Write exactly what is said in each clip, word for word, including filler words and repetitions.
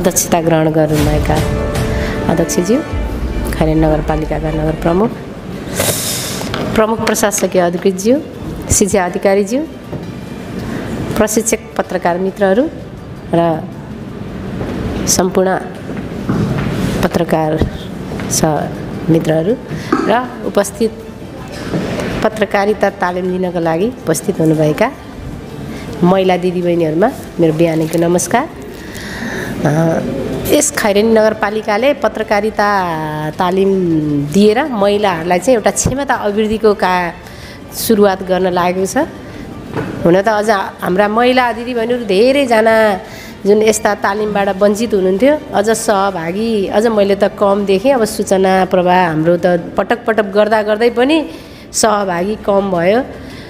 अध्यक्षता ग्रहण गर्नुभएका अध्यक्षज्यू, खैरेनी नगरपालिकाका नगर प्रमुख, प्रमुख प्रशासकीय अधिकृतज्यू, शिक्षा अधिकारीज्यू, प्रशिक्षक पत्रकार मित्रहरू र सम्पूर्ण पत्रकार मित्रहरू र उपस्थित पत्रकारिता तालिम लिनका लागि उपस्थित हुनुभएका महिला दिदीबहिनीहरूमा मेरो बिहानीको नमस्कार। यस खैरेनी नगरपालिकाले पत्रकारिता तालिम दिएर महिलाहरूलाई चाहिँ एउटा क्षमता अभिवृद्धिको का सुरुवात गर्न लागेको छ। हुन त अझ हाम्रा महिला दिदीबहिनीहरू धेरैजना जुन यस्ता तालिमबाट वञ्चित हुनुहुन्थ्यो, अझ सहभागी अझ मैले त कम देखेँ। अब सूचना प्रवाह हाम्रो त पटक पटक गर्दा गर्दै पनि सहभागी कम भयो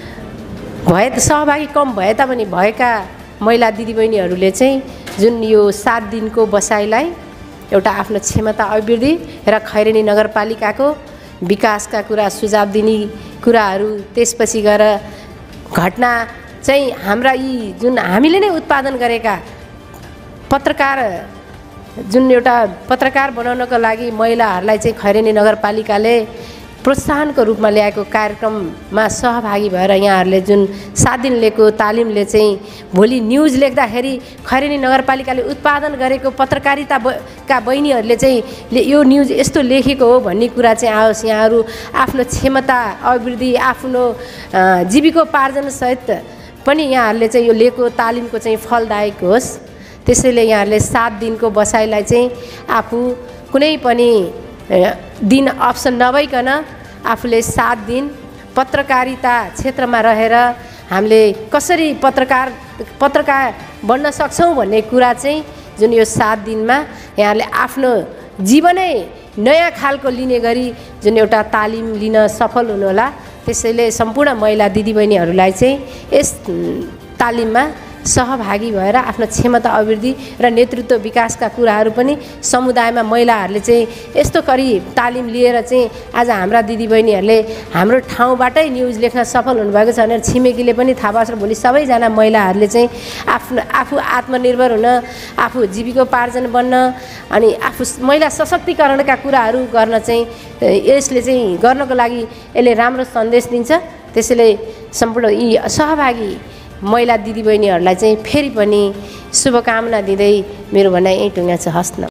भए सहभागी कम भए तापनि भएका महिला दिदीबहिनीहरूले चाहिँ जुन यो सात दिनको बसाइलाई एउटा आफ्नो क्षमता अभिवृद्धि र खैरेनी नगरपालिकाको विकासका कुरा सुझाव दिने कुराहरू त्यसपछि गएर घटना चाहिँ हाम्रा यी जुन हामीले नै उत्पादन गरेका पत्रकार जुन एउटा पत्रकार बनाउनको लागि महिलाहरूलाई चाहिँ खैरेनी नगरपालिकाले प्रोत्साहनको रूपमा ल्याएको कार्यक्रममा सहभागी भएर यहाँहरूले जुन सात दिन लिएको तालिमले चाहिँ भोलि न्युज लेख्दाखेरि खैरेनी नगरपालिकाले उत्पादन गरेको पत्रकारिता का बहिनीहरूले चाहिँ यो न्युज यस्तो लेखेको हो भन्ने कुरा चाहिँ आओस्। यहाँहरू आफ्नो क्षमता अभिवृद्धि आफ्नो जीविकोपार्जन सहित पनि यहाँहरूले चाहिँ यो लिएको तालिमको चाहिँ फलदायक होस्। त्यसैले यहाँहरूले सात दिनको बसाइलाई चाहिँ आफू कुनै पनि दिन अप्सन नभइकन आफूले सात दिन पत्रकारिता क्षेत्रमा रहेर हामीले कसरी पत्रकार पत्रकार बन्न सक्छौँ भन्ने कुरा चाहिँ जुन यो सात दिनमा यहाँले आफ्नो जीवनै नयाँ खालको लिने गरी जुन एउटा तालिम लिन सफल हुनुहोला। त्यसैले सम्पूर्ण महिला दिदीबहिनीहरूलाई चाहिँ यस तालिममा सहभागी भएर आफ्नो क्षमता अभिवृद्धि र नेतृत्व विकासका कुराहरू पनि समुदायमा महिलाहरूले चाहिँ यस्तो गरी तालिम लिएर चाहिँ आज हाम्रा दिदीबहिनीहरूले हाम्रो ठाउँबाटै न्युज लेख्न सफल हुनुभएको छ भनेर छिमेकीले पनि थाहा पाउँछ। भोलि सबैजना महिलाहरूले चाहिँ आफ्नो आफू आत्मनिर्भर हुन, आफू जीविकोपार्जन बन्न अनि आफू महिला सशक्तिकरणका कुराहरू गर्न चाहिँ यसले चाहिँ गर्नको लागि यसले राम्रो सन्देश दिन्छ। त्यसैले सम्पूर्ण यी सहभागी महिला दिदीबहिनीहरूलाई चाहिँ फेरि पनि शुभकामना दिँदै मेरो भनाइ यहीँ टुङ्ग्याउँछु। हस् न।